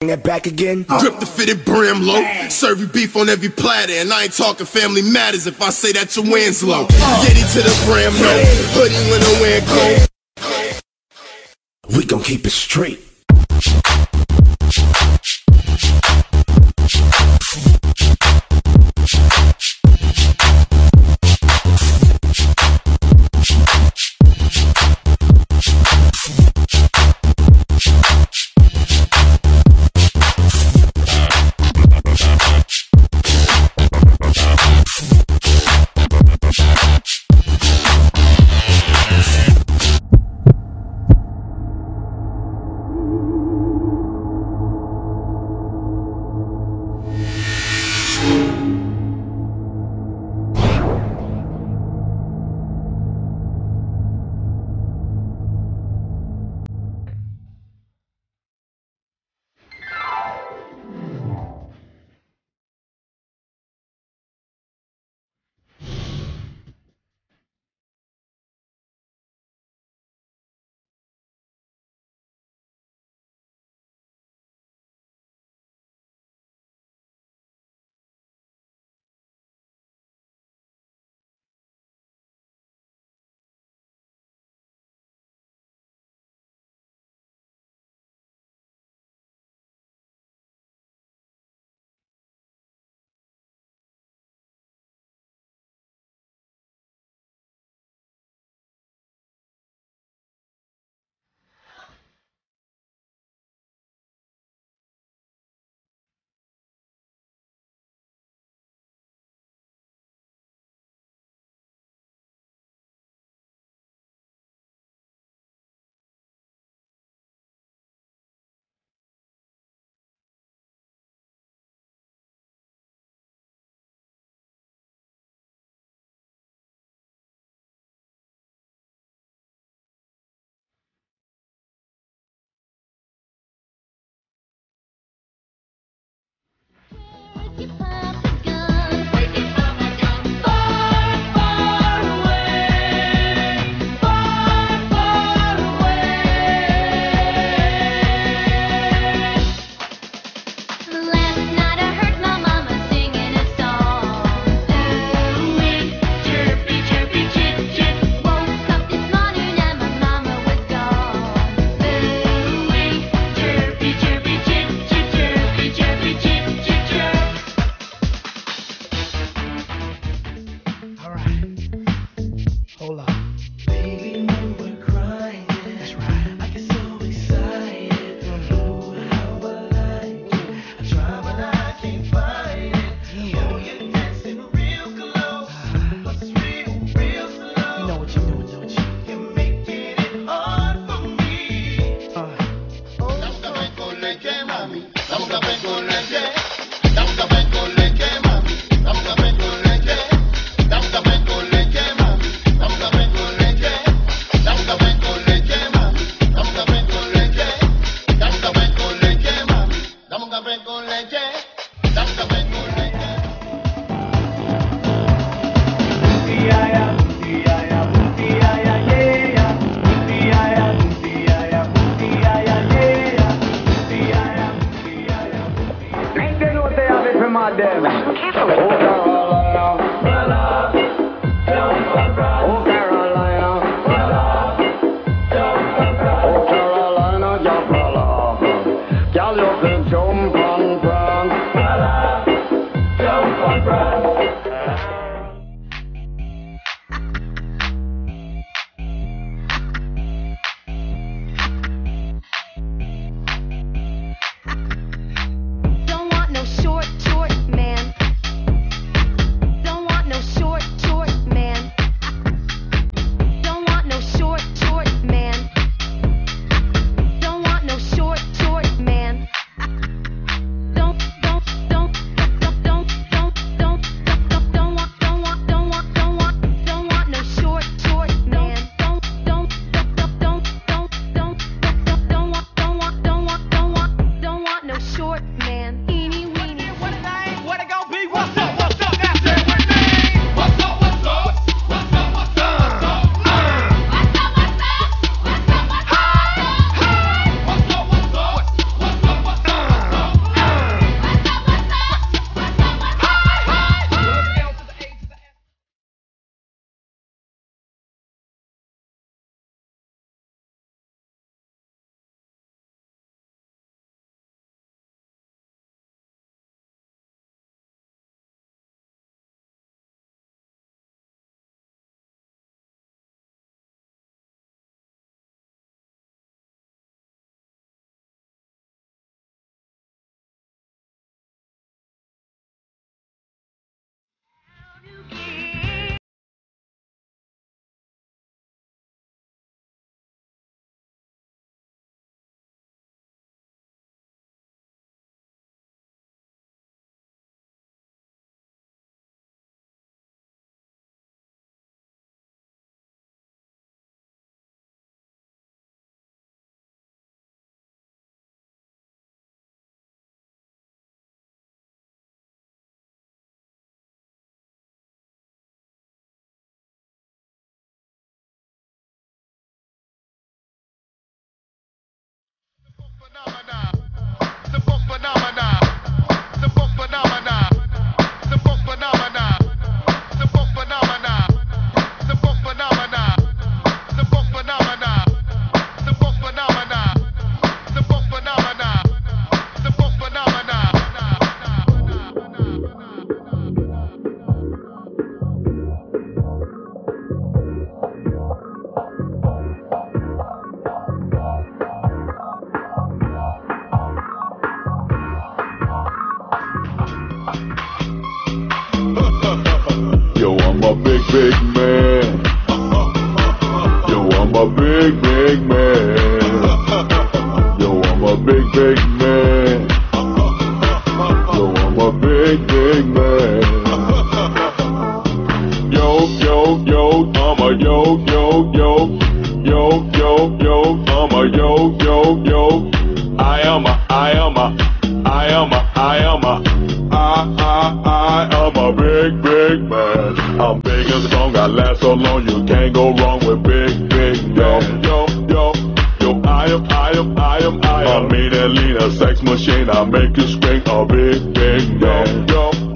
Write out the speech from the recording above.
that back again. Grip the fitted brim low, serve you beef on every platter, and I ain't talking family matters if I say that your wind's low. Yeti to the brim, no hoodie when the wind cold. We gon' keep it straight. Don't want no short man. Yo, I'm a big, big man. Yo, I'm a big, big man. Yo, I'm a big, big man. Yo, I'm a big, big man. Yo, yo, yo, I'm a yo, yo, yo. Yo, yo, yo, I'm a yo, yo, yo. I am a big, big man. I'm big and strong, I last so long, you can't go wrong with big, big man. Yo, yo, yo, I am a mean and lean, a sex machine, I make you scream, a big, big man. Yo, yo.